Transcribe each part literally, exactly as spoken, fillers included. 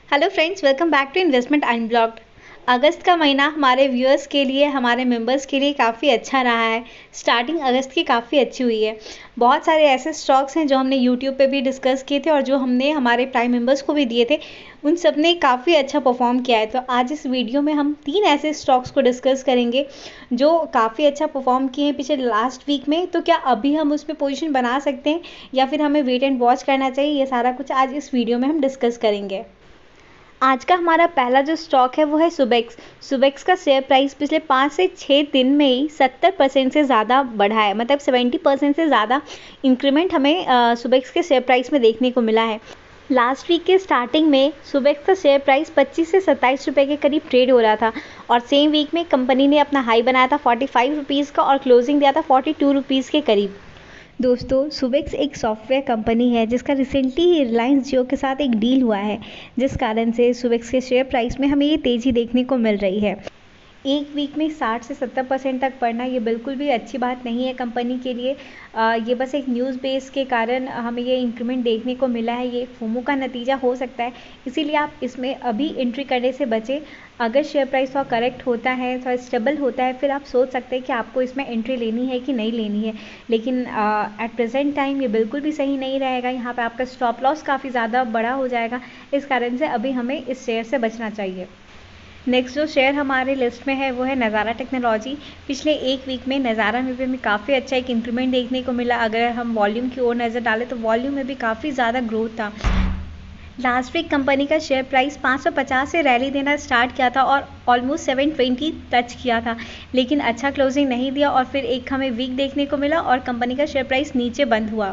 Hello friends, welcome back to Investment Unblocked. अगस्त का महीना हमारे व्यूअर्स के लिए, हमारे मेंबर्स के लिए काफ़ी अच्छा रहा है। स्टार्टिंग अगस्त की काफ़ी अच्छी हुई है। बहुत सारे ऐसे स्टॉक्स हैं जो हमने यूट्यूब पे भी डिस्कस किए थे और जो हमने हमारे प्राइम मेंबर्स को भी दिए थे, उन सब ने काफ़ी अच्छा परफॉर्म किया है। तो आज इस वीडियो में हम तीन ऐसे स्टॉक्स को डिस्कस करेंगे जो काफ़ी अच्छा परफॉर्म किए हैं पिछले लास्ट वीक में। तो क्या अभी हम उसमें पोजीशन बना सकते हैं या फिर हमें वेट एंड वॉच करना चाहिए, ये सारा कुछ आज इस वीडियो में हम डिस्कस करेंगे। आज का हमारा पहला जो स्टॉक है वो है सुबेक्स। सुबेक्स का शेयर प्राइस पिछले पाँच से छः दिन में ही सत्तर परसेंट से ज़्यादा बढ़ा है, मतलब सत्तर परसेंट से ज़्यादा इंक्रीमेंट हमें सुबेक्स के शेयर प्राइस में देखने को मिला है। लास्ट वीक के स्टार्टिंग में सुबेक्स का शेयर प्राइस पच्चीस से सत्ताईस रुपये के करीब ट्रेड हो रहा था और सेम वीक में कंपनी ने अपना हाई बनाया था पैंतालीस रुपीज़ का और क्लोजिंग दिया था बयालीस रुपीज़ के करीब। दोस्तों, सुबेक्स एक सॉफ्टवेयर कंपनी है जिसका रिसेंटली ही रिलायंस जियो के साथ एक डील हुआ है, जिस कारण से सुबेक्स के शेयर प्राइस में हमें ये तेज़ी देखने को मिल रही है। एक वीक में साठ से सत्तर परसेंट तक बढ़ना ये बिल्कुल भी अच्छी बात नहीं है कंपनी के लिए। आ, ये बस एक न्यूज़ बेस के कारण हमें ये इंक्रीमेंट देखने को मिला है। ये फोमो का नतीजा हो सकता है, इसीलिए आप इसमें अभी एंट्री करने से बचें। अगर शेयर प्राइस थोड़ा करेक्ट होता है, थोड़ा स्टेबल होता है, फिर आप सोच सकते हैं कि आपको इसमें एंट्री लेनी है कि नहीं लेनी है। लेकिन एट प्रेजेंट टाइम ये बिल्कुल भी सही नहीं रहेगा। यहाँ पर आपका स्टॉप लॉस काफ़ी ज़्यादा बड़ा हो जाएगा। इस कारण से अभी हमें इस शेयर से बचना चाहिए। नेक्स्ट जो शेयर हमारे लिस्ट में है वो है नज़ारा टेक्नोलॉजी। पिछले एक वीक में नज़ारा में भी हमें काफ़ी अच्छा एक इंक्रीमेंट देखने को मिला। अगर हम वॉल्यूम की ओर नज़र डालें तो वॉल्यूम में भी काफ़ी ज़्यादा ग्रोथ था। लास्ट वीक कंपनी का शेयर प्राइस पाँच सौ पचास से रैली देना स्टार्ट किया था और ऑलमोस्ट सात सौ बीस टच किया था, लेकिन अच्छा क्लोजिंग नहीं दिया और फिर एक हमें वीक देखने को मिला और कंपनी का शेयर प्राइस नीचे बंद हुआ।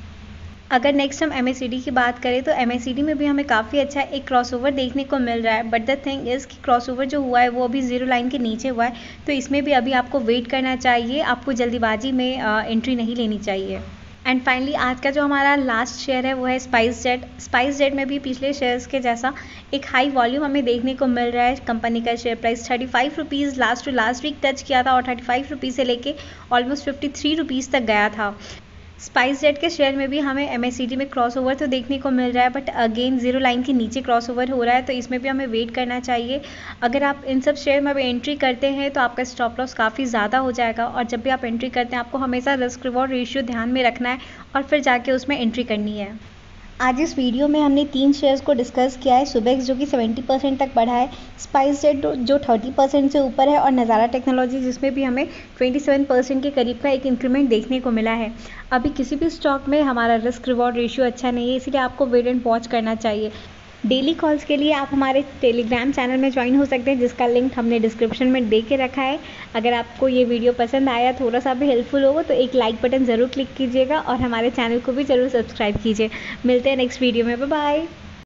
अगर नेक्स्ट हम एम एस सी डी की बात करें तो एम एस सी डी में भी हमें काफ़ी अच्छा एक क्रॉसओवर देखने को मिल रहा है, बट द थिंग इज़ कि क्रॉसओवर जो हुआ है वो अभी जीरो लाइन के नीचे हुआ है, तो इसमें भी अभी आपको वेट करना चाहिए। आपको जल्दीबाजी में एंट्री नहीं लेनी चाहिए। एंड फाइनली आज का जो हमारा लास्ट शेयर है वो है स्पाइस जेट। स्पाइस जेट में भी पिछले शेयर्स के जैसा एक हाई वॉल्यूम हमें देखने को मिल रहा है। कंपनी का share price thirty five rupees last to last week touch किया था और थर्टी फाइव रुपीज़ से लेके ऑलमोस्ट फिफ्टी थ्री रुपीज़ तक गया था। स्पाइस जेट के शेयर में भी हमें एम एस सी डी में क्रॉसओवर तो देखने को मिल रहा है, बट अगेन जीरो लाइन के नीचे क्रॉसओवर हो रहा है, तो इसमें भी हमें वेट करना चाहिए। अगर आप इन सब शेयर में अब एंट्री करते हैं तो आपका स्टॉप लॉस काफ़ी ज़्यादा हो जाएगा और जब भी आप एंट्री करते हैं आपको हमेशा रिस्क रिवॉर्ड रेशियो ध्यान में रखना है और फिर जाके उसमें एंट्री करनी है। आज इस वीडियो में हमने तीन शेयर्स को डिस्कस किया है। सुबेक्स जो कि सत्तर परसेंट तक बढ़ा है, स्पाइस जेट जो तीस परसेंट से ऊपर है और नज़ारा टेक्नोलॉजी जिसमें भी हमें सत्ताईस परसेंट के करीब का एक इंक्रीमेंट देखने को मिला है। अभी किसी भी स्टॉक में हमारा रिस्क रिवॉर्ड रेशियो अच्छा नहीं है, इसलिए आपको वेट एंड वॉच करना चाहिए। डेली कॉल्स के लिए आप हमारे टेलीग्राम चैनल में ज्वाइन हो सकते हैं, जिसका लिंक हमने डिस्क्रिप्शन में दे के रखा है। अगर आपको ये वीडियो पसंद आया, थोड़ा सा भी हेल्पफुल होगा, तो एक लाइक बटन ज़रूर क्लिक कीजिएगा और हमारे चैनल को भी ज़रूर सब्सक्राइब कीजिए। मिलते हैं नेक्स्ट वीडियो में, बाय बाय।